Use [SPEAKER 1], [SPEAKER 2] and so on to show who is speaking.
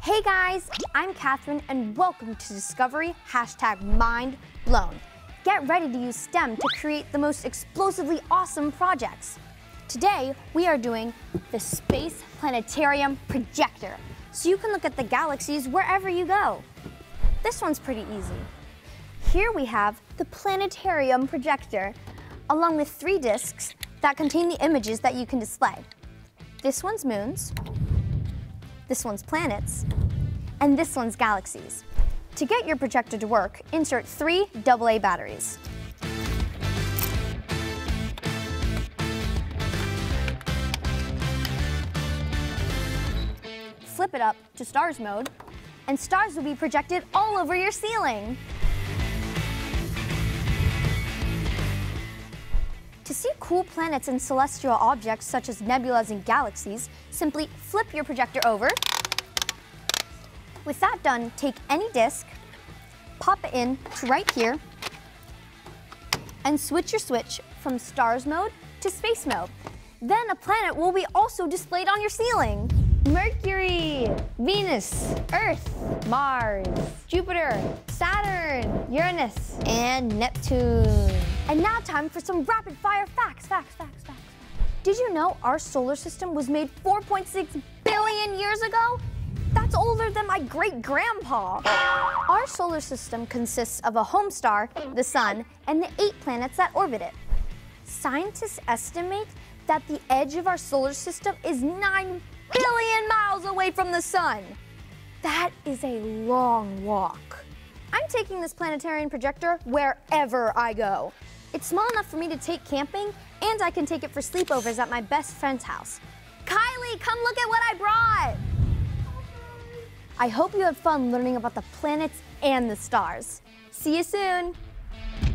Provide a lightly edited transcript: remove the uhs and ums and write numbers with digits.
[SPEAKER 1] Hey guys, I'm Catherine and welcome to Discovery #MindBlown. Get ready to use STEM to create the most explosively awesome projects. Today, we are doing the Space Planetarium Projector, so you can look at the galaxies wherever you go. This one's pretty easy. Here we have the Planetarium Projector, along with 3 discs that contain the images that you can display. This one's moons, this one's planets, and this one's galaxies. To get your projector to work, insert 3 AA batteries. Flip it up to stars mode, and stars will be projected all over your ceiling. To see cool planets and celestial objects such as nebulas and galaxies, simply flip your projector over. With that done, take any disc, pop it in to right here, and switch your switch from stars mode to space mode. Then a planet will be also displayed on your ceiling. Mercury, Venus, Earth, Mars, Jupiter, Saturn, Uranus, and Neptune. And now time for some rapid fire facts. Did you know our solar system was made 4.6 billion years ago? That's older than my great-grandpa. Our solar system consists of a home star, the sun, and the 8 planets that orbit it. Scientists estimate that the edge of our solar system is 9 billion miles away from the sun. That is a long walk. I'm taking this planetarium projector wherever I go. It's small enough for me to take camping, and I can take it for sleepovers at my best friend's house. Kylie, come look at what I brought! I hope you had fun learning about the planets and the stars. See you soon!